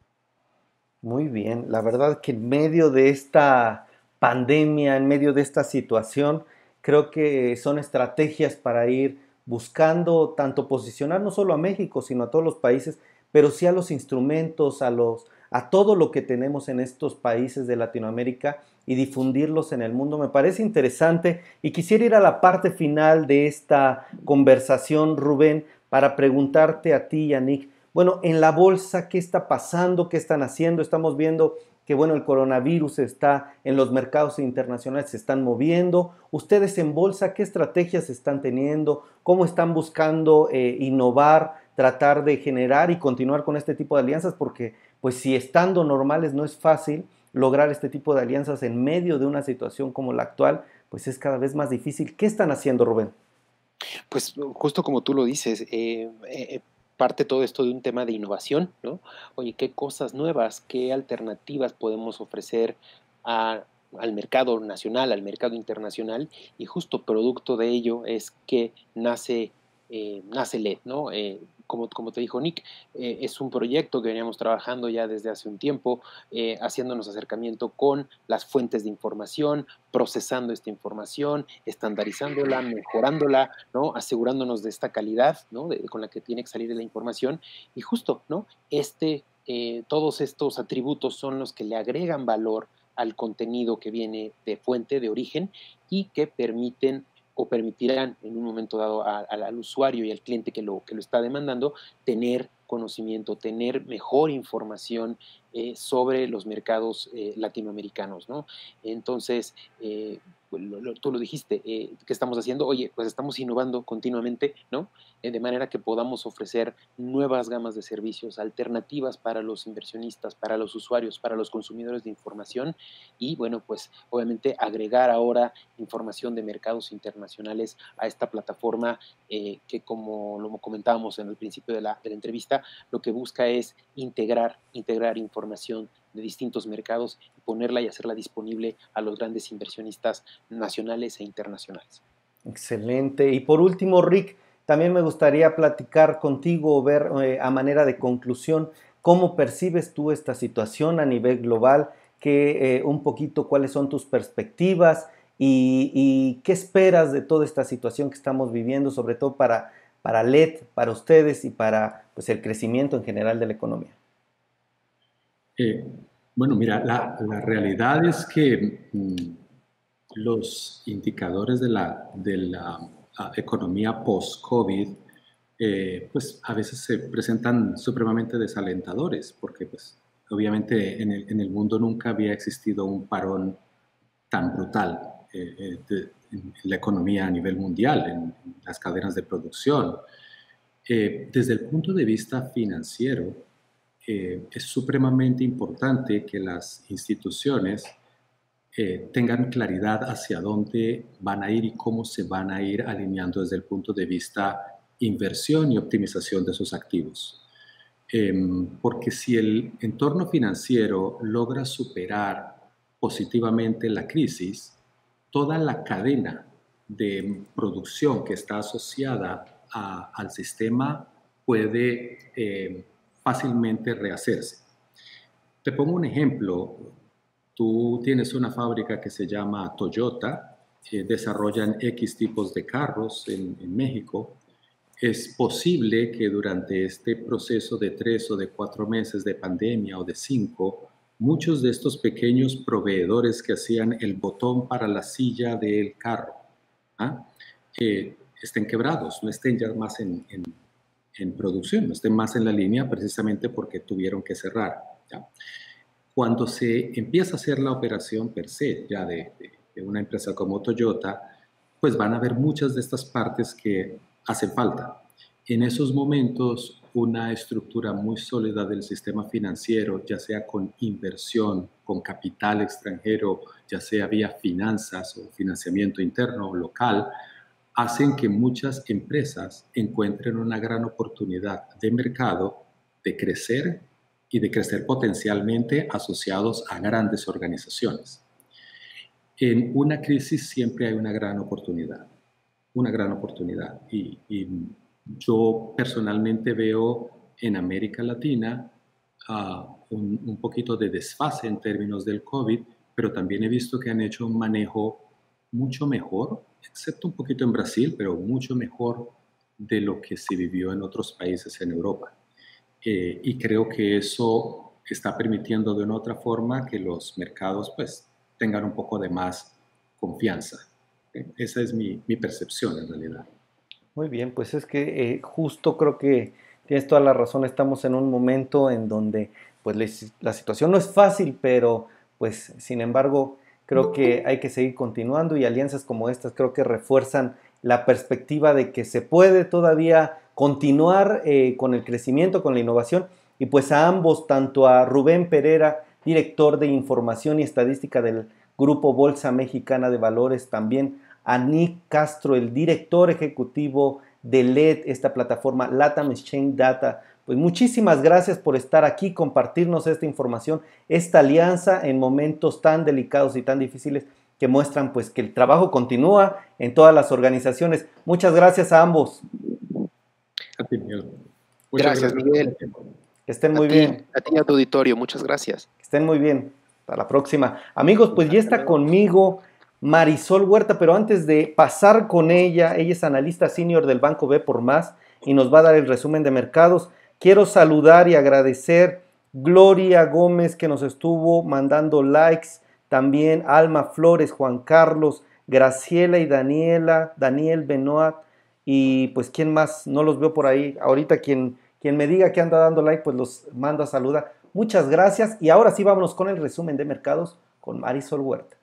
Muy bien, la verdad que en medio de esta pandemia, en medio de esta situación, creo que son estrategias para ir buscando tanto posicionar no solo a México, sino a todos los países, pero sí a los instrumentos, a, los, a todo lo que tenemos en estos países de Latinoamérica y difundirlos en el mundo. Me parece interesante y quisiera ir a la parte final de esta conversación, Rubén, para preguntarte a ti, Yannick, bueno, en la bolsa, ¿qué está pasando? ¿Qué están haciendo? Estamos viendo que, bueno, el coronavirus está en los mercados internacionales, se están moviendo. Ustedes en bolsa, ¿qué estrategias están teniendo? ¿Cómo están buscando eh, innovar, tratar de generar y continuar con este tipo de alianzas? Porque, pues, si estando normales no es fácil lograr este tipo de alianzas en medio de una situación como la actual, pues es cada vez más difícil. ¿Qué están haciendo, Rubén? Pues justo como tú lo dices, eh, eh, parte todo esto de un tema de innovación, ¿no? Oye, ¿qué cosas nuevas, qué alternativas podemos ofrecer a, al mercado nacional, al mercado internacional? Y justo producto de ello es que nace, eh, nace L E D, ¿no? Eh, como, como te dijo Nick, eh, es un proyecto que veníamos trabajando ya desde hace un tiempo, eh, haciéndonos acercamiento con las fuentes de información, procesando esta información, estandarizándola, mejorándola, ¿no? Asegurándonos de esta calidad, ¿no? De, con la que tiene que salir la información. Y justo, ¿no? Este, eh, todos estos atributos son los que le agregan valor al contenido que viene de fuente, de origen, y que permiten o permitirán en un momento dado a, a, al usuario y al cliente que lo, que lo está demandando tener conocimiento, tener mejor información eh, sobre los mercados eh, latinoamericanos, ¿no? Entonces, eh, lo, lo, tú lo dijiste, eh, ¿qué estamos haciendo? Oye, pues estamos innovando continuamente, ¿no? Eh, de manera que podamos ofrecer nuevas gamas de servicios, alternativas para los inversionistas, para los usuarios, para los consumidores de información y, bueno, pues obviamente agregar ahora información de mercados internacionales a esta plataforma eh, que, como lo comentábamos en el principio de la, de la entrevista, lo que busca es integrar, integrar información de distintos mercados y ponerla y hacerla disponible a los grandes inversionistas nacionales e internacionales. Excelente. Y por último, Rick, también me gustaría platicar contigo, ver eh, a manera de conclusión, cómo percibes tú esta situación a nivel global, que, eh, un poquito cuáles son tus perspectivas y, y qué esperas de toda esta situación que estamos viviendo, sobre todo para, para L E D, para ustedes y para pues, el crecimiento en general de la economía. Eh, bueno, mira, la, la realidad es que mmm, los indicadores de la, de la uh, economía post-COVID, eh, pues a veces se presentan supremamente desalentadores, porque pues obviamente en el, en el mundo nunca había existido un parón tan brutal eh, de, en la economía a nivel mundial, en, en las cadenas de producción. Eh, desde el punto de vista financiero, Eh, es supremamente importante que las instituciones eh, tengan claridad hacia dónde van a ir y cómo se van a ir alineando desde el punto de vista inversión y optimización de sus activos. Eh, porque si el entorno financiero logra superar positivamente la crisis, toda la cadena de producción que está asociada a, al sistema puede eh, fácilmente rehacerse. Te pongo un ejemplo. Tú tienes una fábrica que se llama Toyota, que desarrollan X tipos de carros en, en México. Es posible que durante este proceso de tres o de cuatro meses de pandemia o de cinco, muchos de estos pequeños proveedores que hacían el botón para la silla del carro, ¿ah? eh, estén quebrados, no estén ya más en, en en producción, no estén más en la línea precisamente porque tuvieron que cerrar. ¿Ya? Cuando se empieza a hacer la operación per se, ya de, de, de una empresa como Toyota, pues van a haber muchas de estas partes que hacen falta. En esos momentos, una estructura muy sólida del sistema financiero, ya sea con inversión, con capital extranjero, ya sea vía finanzas o financiamiento interno o local, hacen que muchas empresas encuentren una gran oportunidad de mercado de crecer y de crecer potencialmente asociados a grandes organizaciones. En una crisis siempre hay una gran oportunidad, una gran oportunidad. Y, y yo personalmente veo en América Latina uh, un, un poquito de desfase en términos del COVID, pero también he visto que han hecho un manejo mucho mejor, excepto un poquito en Brasil, pero mucho mejor de lo que se vivió en otros países en Europa. Eh, y creo que eso está permitiendo de una otra forma que los mercados pues tengan un poco de más confianza. Eh, esa es mi, mi percepción en realidad. Muy bien, pues es que eh, justo creo que tienes toda la razón, estamos en un momento en donde pues les, la situación no es fácil, pero pues sin embargo creo que hay que seguir continuando y alianzas como estas creo que refuerzan la perspectiva de que se puede todavía continuar eh, con el crecimiento, con la innovación y pues a ambos, tanto a Rubén Pereira, director de Información y Estadística del Grupo Bolsa Mexicana de Valores, también a Nick Castro, el director ejecutivo de L E D, esta plataforma LATAM Exchange Data. Pues muchísimas gracias por estar aquí, compartirnos esta información, esta alianza en momentos tan delicados y tan difíciles que muestran pues que el trabajo continúa en todas las organizaciones. Muchas gracias a ambos. A ti, Miguel. Muchas Gracias, Miguel. Que estén A muy ti, bien. a ti y a tu auditorio, muchas gracias. Que estén muy bien. Hasta la próxima. Amigos, pues ya está conmigo Marisol Huerta, pero antes de pasar con ella, ella es analista senior del Banco B por Más y nos va a dar el resumen de mercados. Quiero saludar y agradecer Gloria Gómez, que nos estuvo mandando likes, también Alma Flores, Juan Carlos, Graciela y Daniela, Daniel Benoit, y pues quién más, no los veo por ahí. Ahorita quien, quien me diga que anda dando like, pues los mando a saludar. Muchas gracias y ahora sí vámonos con el resumen de mercados con Marisol Huerta.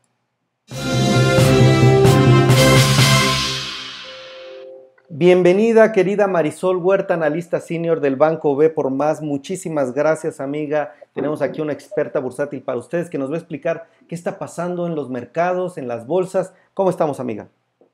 Bienvenida, querida Marisol Huerta, analista senior del Banco B por Más. Muchísimas gracias, amiga. Tenemos aquí una experta bursátil para ustedes que nos va a explicar qué está pasando en los mercados, en las bolsas. ¿Cómo estamos, amiga?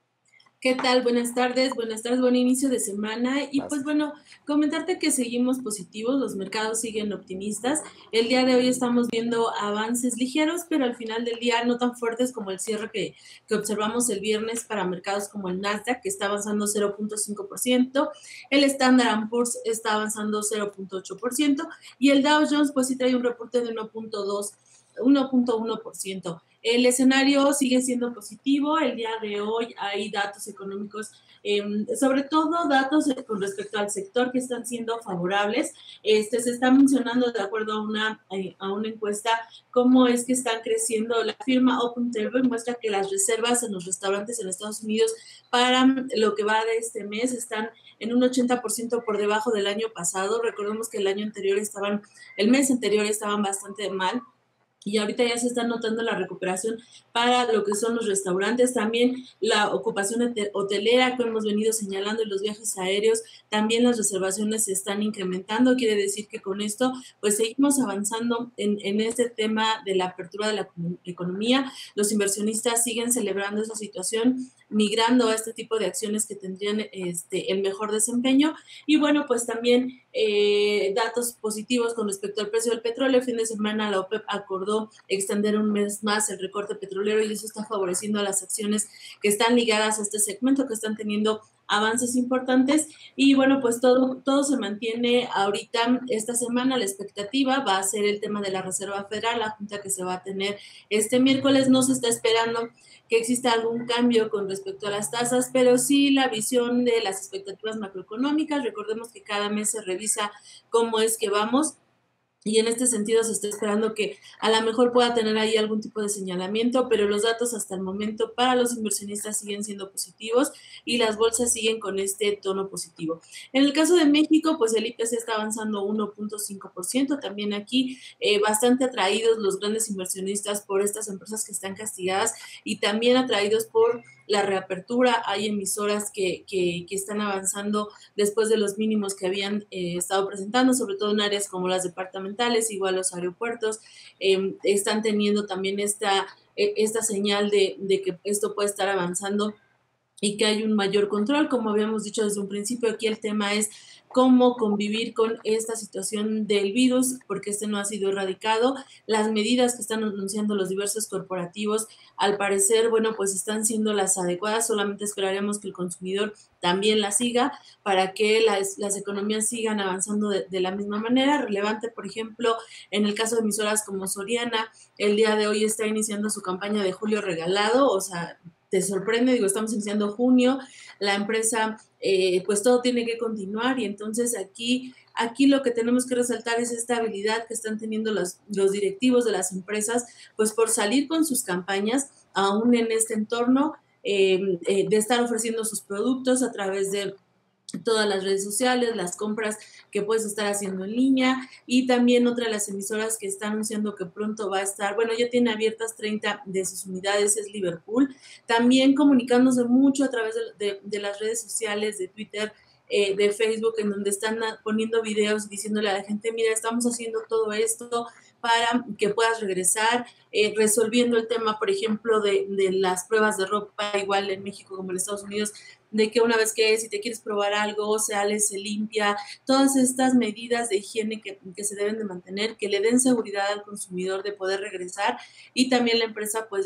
¿Qué tal? Buenas tardes, buenas tardes, buen inicio de semana. Y Gracias. pues bueno, comentarte que seguimos positivos, los mercados siguen optimistas. El día de hoy estamos viendo avances ligeros, pero al final del día no tan fuertes como el cierre que, que observamos el viernes para mercados como el Nasdaq, que está avanzando cero punto cinco por ciento, el Standard and Poor's está avanzando cero punto ocho por ciento y el Dow Jones pues sí trae un reporte de uno punto dos, uno punto uno por ciento. El escenario sigue siendo positivo. El día de hoy hay datos económicos, eh, sobre todo datos con respecto al sector que están siendo favorables. Este, se está mencionando, de acuerdo a una, a una encuesta, cómo es que están creciendo. La firma Open Table muestra que las reservas en los restaurantes en Estados Unidos para lo que va de este mes están en un ochenta por ciento por debajo del año pasado. Recordemos que el año anterior estaban, el mes anterior estaban bastante mal. Y ahorita ya se está notando la recuperación para lo que son los restaurantes, también la ocupación hotelera que hemos venido señalando y los viajes aéreos, también las reservaciones se están incrementando. Quiere decir que con esto pues seguimos avanzando en, en este tema de la apertura de la economía. Los inversionistas siguen celebrando esa situación, migrando a este tipo de acciones que tendrían este, el mejor desempeño. Y bueno, pues también eh, datos positivos con respecto al precio del petróleo. El fin de semana la OPEP acordó extender un mes más el recorte petrolero y eso está favoreciendo a las acciones que están ligadas a este segmento, que están teniendo avances importantes. Y bueno, pues todo, todo se mantiene ahorita. Esta semana la expectativa va a ser el tema de la Reserva Federal, la junta que se va a tener este miércoles. No se está esperando que exista algún cambio con respecto a las tasas, pero sí la visión de las expectativas macroeconómicas. Recordemos que cada mes se revisa cómo es que vamos. Y en este sentido se está esperando que a lo mejor pueda tener ahí algún tipo de señalamiento, pero los datos hasta el momento para los inversionistas siguen siendo positivos y las bolsas siguen con este tono positivo. En el caso de México, pues el I P C está avanzando uno punto cinco por ciento. También aquí eh, bastante atraídos los grandes inversionistas por estas empresas que están castigadas y también atraídos por la reapertura. Hay emisoras que, que, que están avanzando después de los mínimos que habían eh, estado presentando, sobre todo en áreas como las departamentales, igual los aeropuertos, eh, están teniendo también esta, esta señal de, de que esto puede estar avanzando y que hay un mayor control. Como habíamos dicho desde un principio, aquí el tema es cómo convivir con esta situación del virus, porque este no ha sido erradicado. Las medidas que están anunciando los diversos corporativos, al parecer, bueno, pues están siendo las adecuadas. Solamente esperaremos que el consumidor también las siga para que las, las economías sigan avanzando de, de la misma manera. Relevante, por ejemplo, en el caso de emisoras como Soriana, el día de hoy está iniciando su campaña de julio regalado, o sea, te sorprende, digo, estamos iniciando junio, la empresa, eh, pues todo tiene que continuar y entonces aquí, aquí lo que tenemos que resaltar es esta habilidad que están teniendo los, los directivos de las empresas, pues por salir con sus campañas, aún en este entorno, eh, eh, de estar ofreciendo sus productos a través de todas las redes sociales, las compras que puedes estar haciendo en línea y también otra de las emisoras que está anunciando que pronto va a estar, bueno, ya tiene abiertas treinta de sus unidades, es Liverpool, también comunicándose mucho a través de, de, de las redes sociales, de Twitter, eh, de Facebook, en donde están poniendo videos diciéndole a la gente, mira, estamos haciendo todo esto para que puedas regresar, eh, resolviendo el tema, por ejemplo, de, de las pruebas de ropa, igual en México como en Estados Unidos, de que una vez que si te quieres probar algo, sale, se limpia, todas estas medidas de higiene que, que se deben de mantener, que le den seguridad al consumidor de poder regresar y también la empresa pues de,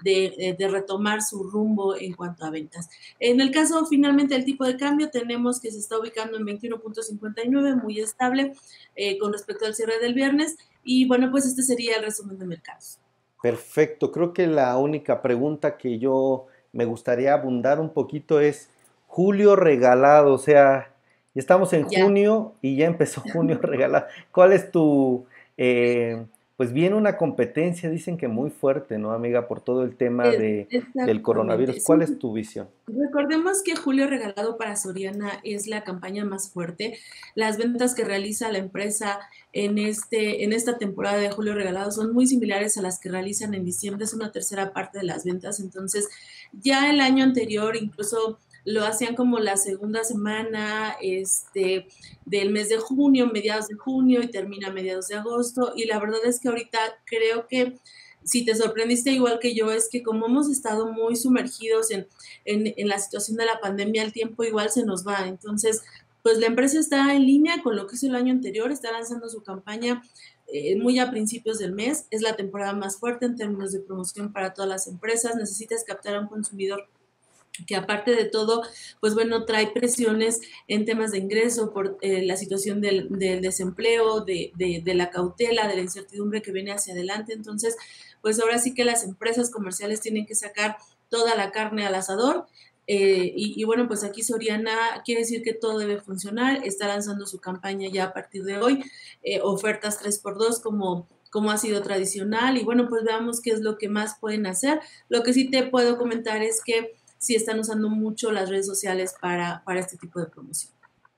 de, de retomar su rumbo en cuanto a ventas. En el caso finalmente del tipo de cambio, tenemos que se está ubicando en veintiuno punto cincuenta y nueve, muy estable eh, con respecto al cierre del viernes. Y bueno, pues este sería el resumen de mercados. Perfecto, creo que la única pregunta que yo me gustaría abundar un poquito es julio regalado, o sea, ya estamos en Ya. junio y ya empezó junio regalado. ¿Cuál es tu, eh, pues viene una competencia, dicen que muy fuerte, ¿no, amiga? Por todo el tema Es, de, del exactamente. coronavirus. Sí, ¿Cuál es tu visión? recordemos que Julio Regalado para Soriana es la campaña más fuerte. Las ventas que realiza la empresa en, este, en esta temporada de Julio Regalado son muy similares a las que realizan en diciembre, es una tercera parte de las ventas. Entonces, ya el año anterior incluso lo hacían como la segunda semana este, del mes de junio, mediados de junio y termina a mediados de agosto. Y la verdad es que ahorita creo que si te sorprendiste igual que yo, es que como hemos estado muy sumergidos en, en, en la situación de la pandemia, el tiempo igual se nos va. Entonces, pues la empresa está en línea con lo que hizo el año anterior, está lanzando su campaña eh, muy a principios del mes, es la temporada más fuerte en términos de promoción para todas las empresas, necesitas captar a un consumidor que aparte de todo, pues bueno, trae presiones en temas de ingreso por eh, la situación del, del desempleo, de, de, de la cautela, de la incertidumbre que viene hacia adelante. Entonces, pues ahora sí que las empresas comerciales tienen que sacar toda la carne al asador. Eh, y, y bueno, pues aquí Soriana quiere decir que todo debe funcionar, está lanzando su campaña ya a partir de hoy, eh, ofertas tres por dos como, como ha sido tradicional y bueno, pues veamos qué es lo que más pueden hacer. Lo que sí te puedo comentar es que sí están usando mucho las redes sociales para, para este tipo de promoción.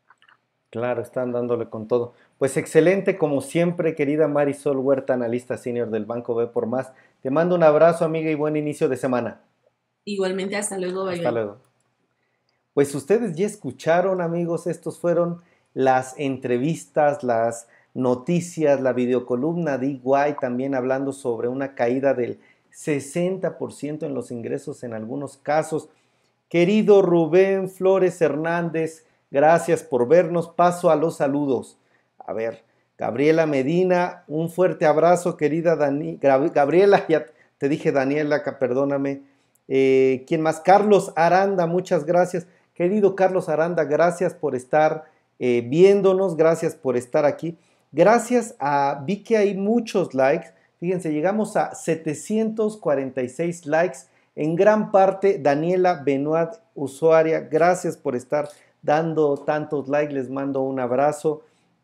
Claro, están dándole con todo. Pues excelente, como siempre, querida Marisol Huerta, analista senior del Banco B por Más. Te mando un abrazo, amiga, y buen inicio de semana. Igualmente, hasta luego, bye Hasta bye. luego. Pues ustedes ya escucharon, amigos, estos fueron las entrevistas, las noticias, la videocolumna de E Y también hablando sobre una caída del sesenta por ciento en los ingresos en algunos casos. Querido Rubén Flores Hernández, gracias por vernos. Paso a los saludos. A ver, Gabriela Medina, un fuerte abrazo, querida Dani, Gabriela, ya te dije Daniela, perdóname. Eh, ¿Quién más? Carlos Aranda, muchas gracias. Querido Carlos Aranda, gracias por estar eh, viéndonos, gracias por estar aquí. Gracias a, vi que hay muchos likes, fíjense, llegamos a setecientos cuarenta y seis likes, en gran parte Daniela Benoit, usuaria, gracias por estar dando tantos likes, les mando un abrazo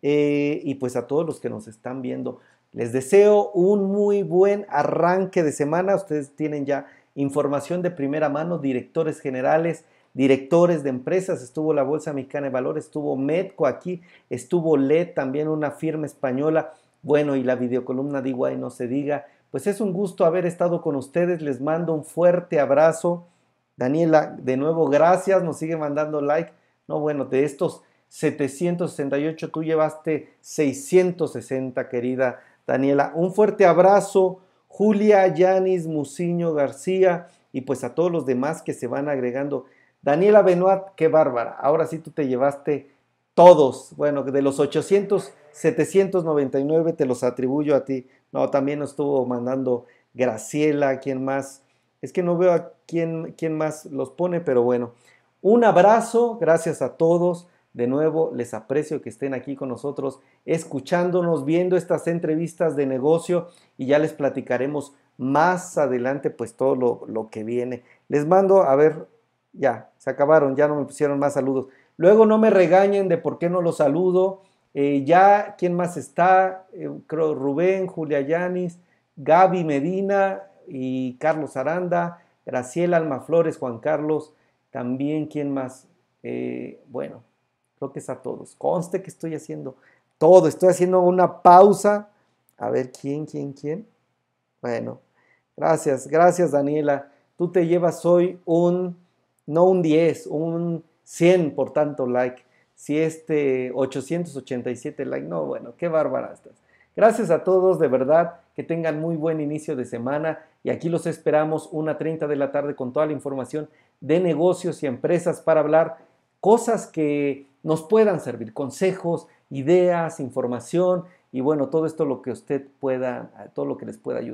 eh, y pues a todos los que nos están viendo, les deseo un muy buen arranque de semana. Ustedes tienen ya información de primera mano, directores generales, directores de empresas, estuvo la Bolsa Mexicana de Valores, estuvo Medco aquí, estuvo L E D, también una firma española, bueno, y la videocolumna de E Y no se diga. Pues es un gusto haber estado con ustedes, les mando un fuerte abrazo. Daniela, de nuevo, gracias, nos sigue mandando like. No, bueno, de estos setecientos sesenta y ocho, tú llevaste seiscientos sesenta, querida Daniela. Un fuerte abrazo, Julia, Yanis, Muciño, García, y pues a todos los demás que se van agregando. Daniela Benoit, qué bárbara, ahora sí tú te llevaste todos, bueno, de los ochocientos, setecientos noventa y nueve te los atribuyo a ti. No, también nos estuvo mandando Graciela, ¿quién más? Es que no veo a quién, quién más los pone, pero bueno. Un abrazo, gracias a todos. De nuevo, les aprecio que estén aquí con nosotros, escuchándonos, viendo estas entrevistas de negocio y ya les platicaremos más adelante pues todo lo, lo que viene. Les mando, a ver, ya, se acabaron, ya no me pusieron más saludos. Luego no me regañen de por qué no los saludo. Eh, ya, ¿quién más está? Eh, creo Rubén, Julia Yanis, Gaby Medina y Carlos Aranda, Graciela Alma Flores, Juan Carlos, también, ¿quién más? Eh, bueno, creo que es a todos. Conste que estoy haciendo todo, estoy haciendo una pausa. A ver, ¿quién, quién, quién? Bueno, gracias, gracias Daniela. Tú te llevas hoy un, no un diez, un cien por tanto like. Si este ochocientos ochenta y siete like, no, bueno, qué bárbara estás. Gracias a todos, de verdad, que tengan muy buen inicio de semana y aquí los esperamos una treinta de la tarde con toda la información de negocios y empresas para hablar cosas que nos puedan servir, consejos, ideas, información y bueno, todo esto lo que usted pueda, todo lo que les pueda ayudar.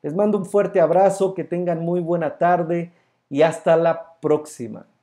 Les mando un fuerte abrazo, que tengan muy buena tarde y hasta la próxima.